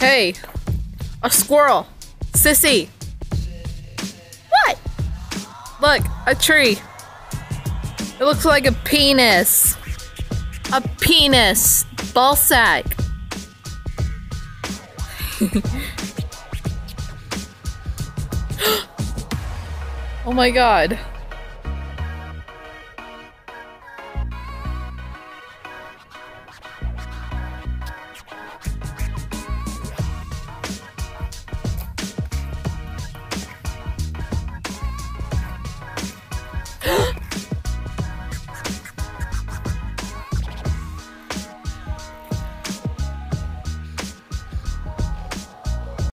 Hey, a squirrel. Sissy. What? Look, a tree. It looks like a penis. A penis. Ball sack. Oh my god.